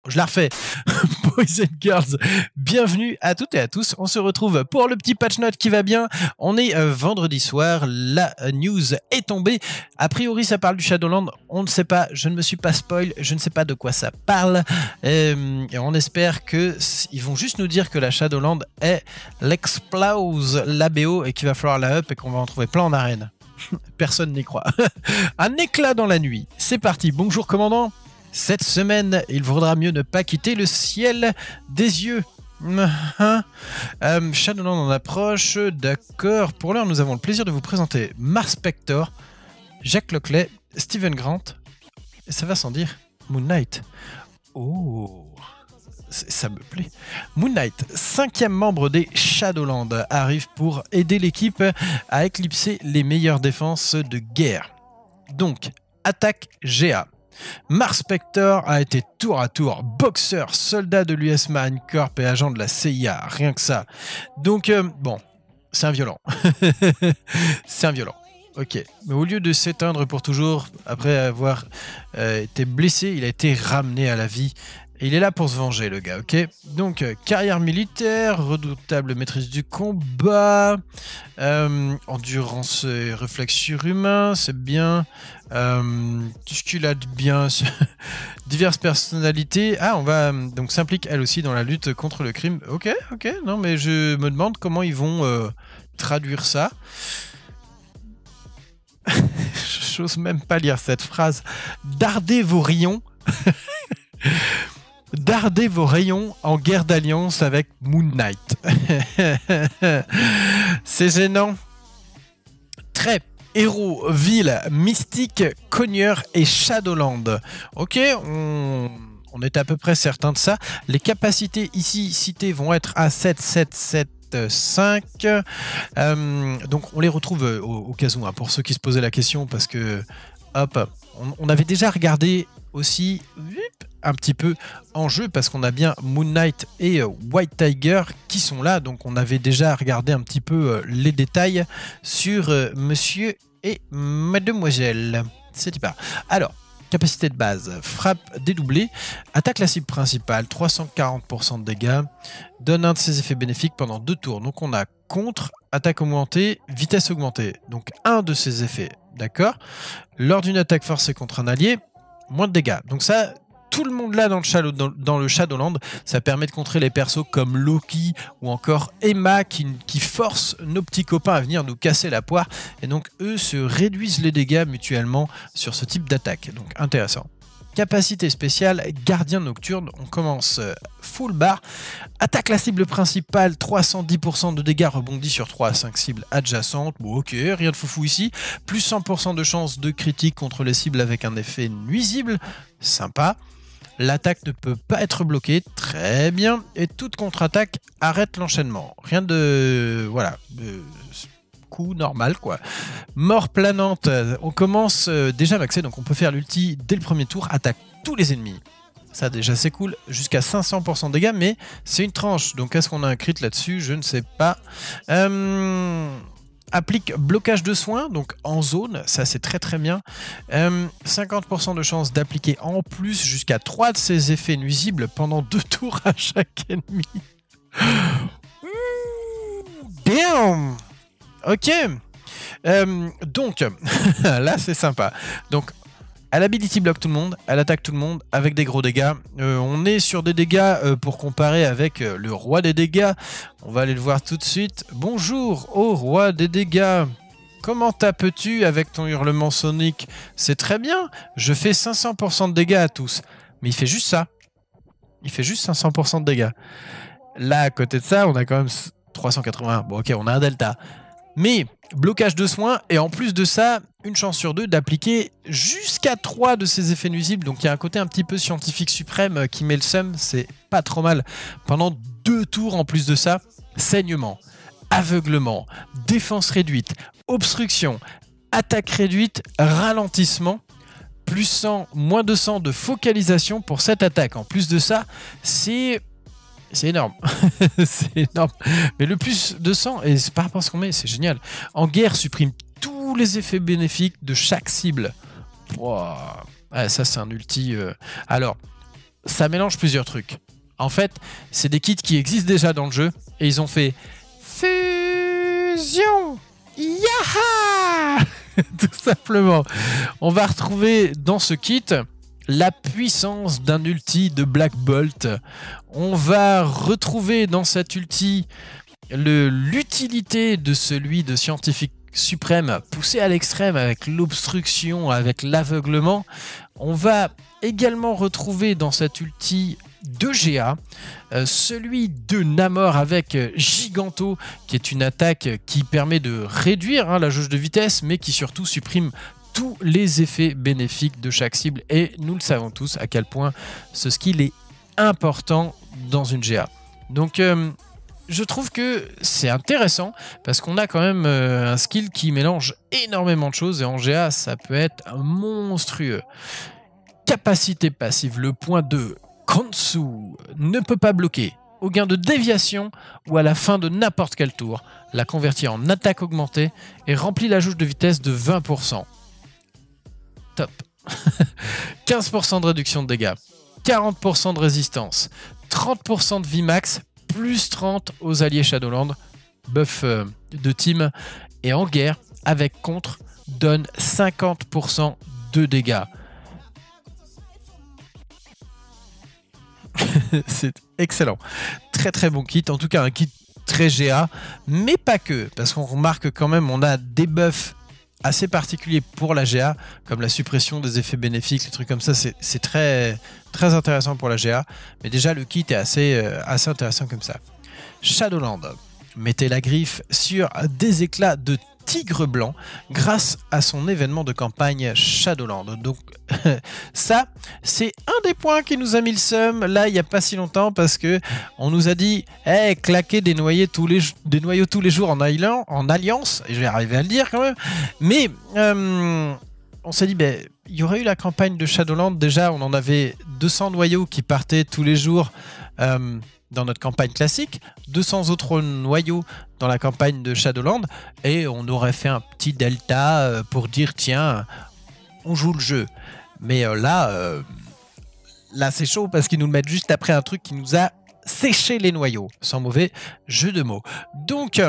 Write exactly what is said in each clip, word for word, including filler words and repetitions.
je la refais. Boys and girls, bienvenue à toutes et à tous. On se retrouve pour le petit patch note qui va bien. On est euh, vendredi soir, la euh, news est tombée. A priori, ça parle du Shadowland. On ne sait pas, je ne me suis pas spoil, je ne sais pas de quoi ça parle. Euh, et on espère qu'ils vont juste nous dire que la Shadowland est l'explose, la B O, et qu'il va falloir la up et qu'on va en trouver plein en arène. Personne n'y croit. Un éclat dans la nuit. C'est parti. Bonjour commandant. Cette semaine, il vaudra mieux ne pas quitter le ciel des yeux. euh, Shadowland en approche. D'accord. Pour l'heure, nous avons le plaisir de vous présenter Mark Spector, Jacques Lockley, Steven Grant. Et ça va sans dire Moon Knight. Oh, ça me plaît. Moon Knight, cinquième membre des Shadowland, arrive pour aider l'équipe à éclipser les meilleures défenses de guerre. Donc, attaque G A. Mark Spector a été tour à tour boxeur, soldat de l'U S Marine Corps et agent de la C I A, rien que ça. Donc, euh, bon, c'est un violent. C'est un violent. Ok, mais au lieu de s'éteindre pour toujours, après avoir euh, été blessé, il a été ramené à la vie. Et il est là pour se venger, le gars, ok? Donc, euh, carrière militaire, redoutable maîtrise du combat, euh, endurance et réflexe surhumain, c'est bien. Euh, tout ce qu'il a de bien, diverses personnalités. Ah, on va donc s'implique elle aussi dans la lutte contre le crime. Ok, ok, non, mais je me demande comment ils vont euh, traduire ça. J'ose même pas lire cette phrase. Dardez vos rayons. Dardez vos rayons en guerre d'alliance avec Moon Knight. C'est gênant. Très héros, ville, mystique, cogneur et Shadowland. Ok, on, on est à peu près certain de ça. Les capacités ici citées vont être à sept, sept, sept, cinq. Euh, donc on les retrouve au, au cas où, hein, pour ceux qui se posaient la question, parce que hop, on, on avait déjà regardé aussi un petit peu en jeu, parce qu'on a bien Moon Knight et White Tiger qui sont là, donc on avait déjà regardé un petit peu les détails sur monsieur et mademoiselle. C'est pas. Alors, capacité de base, frappe dédoublée, attaque la cible principale, trois cent quarante pour cent de dégâts, donne un de ses effets bénéfiques pendant deux tours. Donc on a contre, attaque augmentée, vitesse augmentée. Donc un de ses effets, d'accord? Lors d'une attaque forcée contre un allié, moins de dégâts. Donc ça, tout le monde là dans le, Shadow, dans, dans le Shadowland, ça permet de contrer les persos comme Loki ou encore Emma qui, qui forcent nos petits copains à venir nous casser la poire. Et donc eux se réduisent les dégâts mutuellement sur ce type d'attaque. Donc intéressant. Capacité spéciale, gardien nocturne. On commence full bar. Attaque la cible principale, trois cent dix pour cent de dégâts, rebondit sur trois à cinq cibles adjacentes. Bon ok, rien de foufou ici. Plus cent pour cent de chance de critique contre les cibles avec un effet nuisible. Sympa. L'attaque ne peut pas être bloquée, très bien. Et toute contre-attaque arrête l'enchaînement. Rien de... voilà. Euh, coup normal, quoi. Mort planante. On commence euh, déjà maxé, donc on peut faire l'ulti dès le premier tour. Attaque tous les ennemis. Ça déjà c'est cool. Jusqu'à cinq cents pour cent de dégâts, mais c'est une tranche. Donc est-ce qu'on a un crit là-dessus? Je ne sais pas. Euh... Applique blocage de soins, donc en zone, ça c'est très très bien. Euh, cinquante pour cent de chance d'appliquer en plus jusqu'à trois de ses effets nuisibles pendant deux tours à chaque ennemi. Damn. Ok. Euh, donc, là c'est sympa. Donc, elle ability block tout le monde, elle attaque tout le monde avec des gros dégâts. Euh, on est sur des dégâts euh, pour comparer avec euh, le roi des dégâts. On va aller le voir tout de suite. Bonjour, ô roi des dégâts. Comment tapes-tu avec ton hurlement sonique? C'est très bien, je fais cinq cents pour cent de dégâts à tous. Mais il fait juste ça. Il fait juste cinq cents pour cent de dégâts. Là, à côté de ça, on a quand même trois cent quatre-vingts. Bon, ok, on a un delta. Mais blocage de soins, et en plus de ça, une chance sur deux d'appliquer jusqu'à trois de ces effets nuisibles. Donc il y a un côté un petit peu scientifique suprême qui met le seum, c'est pas trop mal. Pendant deux tours en plus de ça, saignement, aveuglement, défense réduite, obstruction, attaque réduite, ralentissement, plus cent, moins deux cents de focalisation pour cette attaque. En plus de ça, c'est... C'est énorme. C'est énorme. Mais le plus de cent, et c'est par rapport à ce qu'on met, c'est génial. En guerre, supprime tous les effets bénéfiques de chaque cible. Wow. Ouais, ça, c'est un ulti. Euh... Alors, ça mélange plusieurs trucs. En fait, c'est des kits qui existent déjà dans le jeu et ils ont fait fusion, yaha tout simplement. On va retrouver dans ce kit la puissance d'un ulti de Black Bolt. On va retrouver dans cet ulti l'utilité de celui de Scientifique Suprême poussé à l'extrême avec l'obstruction, avec l'aveuglement. On va également retrouver dans cet ulti de G A, euh, celui de Namor avec Giganto, qui est une attaque qui permet de réduire hein, la jauge de vitesse, mais qui surtout supprime tous les effets bénéfiques de chaque cible. Et nous le savons tous à quel point ce skill est important dans une G A. Donc euh, je trouve que c'est intéressant parce qu'on a quand même euh, un skill qui mélange énormément de choses et en G A ça peut être monstrueux. Capacité passive, le point de Khonsu ne peut pas bloquer au gain de déviation ou à la fin de n'importe quel tour, la convertit en attaque augmentée et remplit la jauge de vitesse de vingt pour cent. Top. quinze pour cent de réduction de dégâts, quarante pour cent de résistance, trente pour cent de vie max, plus trente aux alliés Shadowland, buff euh, de team, et en guerre, avec contre, donne cinquante pour cent de dégâts. C'est excellent. Très très bon kit, en tout cas un kit très G A, mais pas que, parce qu'on remarque quand même on a des buffs assez particuliers pour la G A, comme la suppression des effets bénéfiques, les trucs comme ça, c'est très, très intéressant pour la G A, mais déjà le kit est assez, euh, assez intéressant comme ça. Shadowland, mettez la griffe sur des éclats de tigre blanc grâce à son événement de campagne Shadowland. Donc ça, c'est un des points qui nous a mis le seum là il n'y a pas si longtemps parce que on nous a dit hey, claquer des, noyés tous les, des noyaux tous les jours en, island, en alliance, et je vais arriver à le dire quand même, mais euh, on s'est dit ben, il y aurait eu la campagne de Shadowland, déjà on en avait deux cents noyaux qui partaient tous les jours euh, dans notre campagne classique, deux cents autres noyaux dans la campagne de Shadowland, et on aurait fait un petit delta pour dire tiens, on joue le jeu. Mais euh, là, euh, là c'est chaud parce qu'ils nous le mettent juste après un truc qui nous a séché les noyaux, sans mauvais jeu de mots. Donc,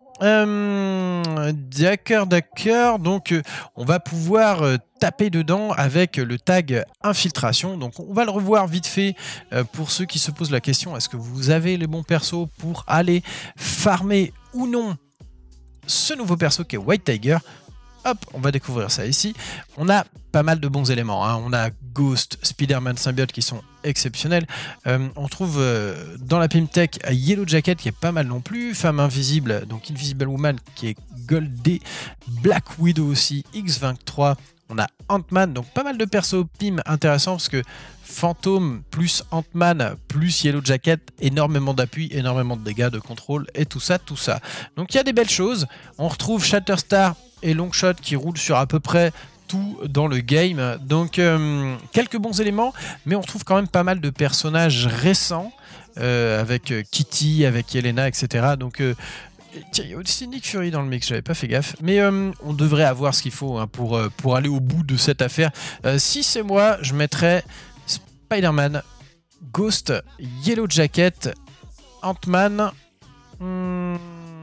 euh, d'accord, d'accord. Donc, euh, on va pouvoir euh, taper dedans avec le tag infiltration. Donc, on va le revoir vite fait euh, pour ceux qui se posent la question est-ce que vous avez les bons persos pour aller farmer ou non ce nouveau perso qui est White Tiger? Hop, on va découvrir ça ici. On a pas mal de bons éléments. Hein. On a Ghost, Spider-Man Symbiote qui sont exceptionnels. Euh, on trouve euh, dans la Pimtech Yellow Jacket qui est pas mal non plus. Femme Invisible, donc Invisible Woman qui est Goldé. Black Widow aussi, X vingt-trois. On a Ant-Man, donc pas mal de persos Pim intéressants parce que Fantôme plus Ant-Man plus Yellow Jacket, énormément d'appui, énormément de dégâts, de contrôle et tout ça, tout ça. Donc il y a des belles choses. On retrouve Shatterstar et Longshot qui roulent sur à peu près tout dans le game. Donc euh, quelques bons éléments, mais on retrouve quand même pas mal de personnages récents euh, avec Kitty, avec Yelena, et cetera. Donc euh, tiens, il y a aussi Nick Fury dans le mix, j'avais pas fait gaffe. Mais euh, on devrait avoir ce qu'il faut hein, pour, euh, pour aller au bout de cette affaire. Euh, si c'est moi, je mettrais Spider-Man, Ghost, Yellow Jacket, Ant-Man, hmm,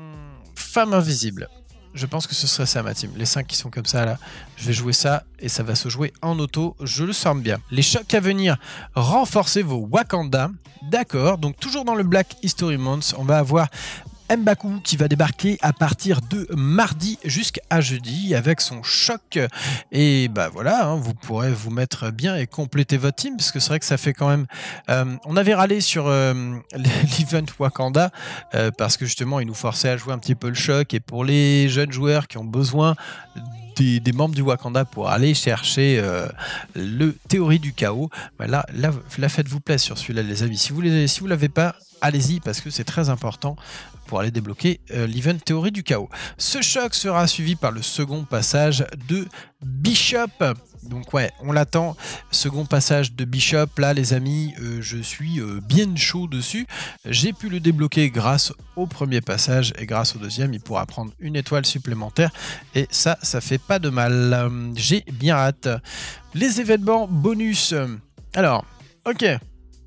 Femme Invisible. Je pense que ce serait ça ma team. Les cinq qui sont comme ça là, je vais jouer ça et ça va se jouer en auto, je le sens bien. Les chocs à venir, renforcez vos Wakanda. D'accord, donc toujours dans le Black History Month, on va avoir M'Baku qui va débarquer à partir de mardi jusqu'à jeudi avec son choc. Et bah voilà, hein, vous pourrez vous mettre bien et compléter votre team parce que c'est vrai que ça fait quand même... Euh, on avait râlé sur euh, l'event Wakanda euh, parce que justement il nous forçait à jouer un petit peu le choc et pour les jeunes joueurs qui ont besoin Des, des membres du Wakanda pour aller chercher euh, le théorie du chaos. Bah là, là, là faites-vous plaisir sur celui-là les amis. Si vous ne si vous l'avez pas, allez-y parce que c'est très important pour aller débloquer euh, l'event théorie du chaos. Ce choc sera suivi par le second passage de Bishop. Donc ouais, on l'attend. Second passage de Bishop. Là les amis, euh, je suis euh, bien chaud dessus. J'ai pu le débloquer grâce au premier passage et grâce au deuxième, il pourra prendre une étoile supplémentaire. Et ça, ça fait pas de mal. Euh, J'ai bien hâte. Les événements bonus. Alors, ok.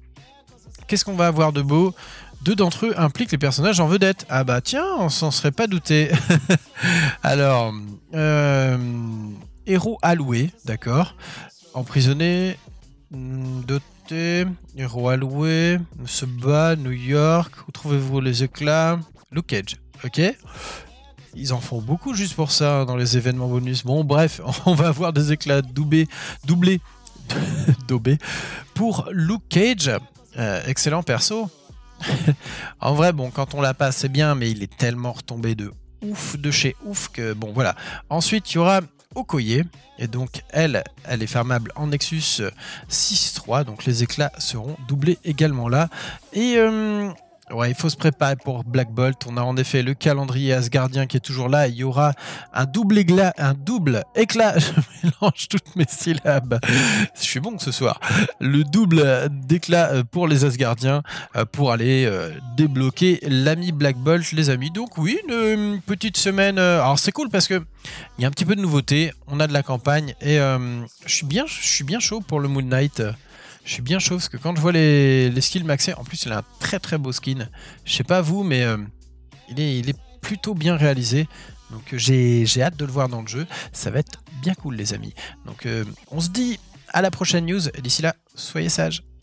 qu'est-ce qu'on va avoir de beau? Deux d'entre eux impliquent les personnages en vedette. Ah bah tiens, on s'en serait pas douté. Alors, euh, héros alloué, d'accord. Emprisonné, doté, héros alloué, se bat, New York, où trouvez-vous les éclats? Luke Cage, ok. Ils en font beaucoup juste pour ça hein, dans les événements bonus. Bon bref, on va avoir des éclats doublés, doublés, daubés pour Luke Cage. Euh, excellent perso. En vrai, bon, quand on l'a pas, c'est bien, mais il est tellement retombé de ouf, de chez ouf, que bon, voilà. Ensuite, il y aura Okoye, et donc elle, elle est farmable en Nexus six trois, donc les éclats seront doublés également là. Et euh, ouais, il faut se préparer pour Black Bolt. On a en effet le calendrier asgardien qui est toujours là. Il y aura un double éclat, un double éclat. Je mélange toutes mes syllabes. Je suis bon ce soir. Le double d'éclat pour les asgardiens pour aller débloquer l'ami Black Bolt, les amis. Donc oui, une, une petite semaine. Alors c'est cool parce que il y a un petit peu de nouveauté. On a de la campagne et euh, je suis bien, je suis bien chaud pour le Moon Knight. Je suis bien chaud parce que quand je vois les, les skills maxés, en plus il a un très très beau skin. Je sais pas vous, mais euh, il, est, il est plutôt bien réalisé. Donc j'ai hâte de le voir dans le jeu. Ça va être bien cool les amis. Donc euh, on se dit à la prochaine news. Et d'ici là, soyez sages.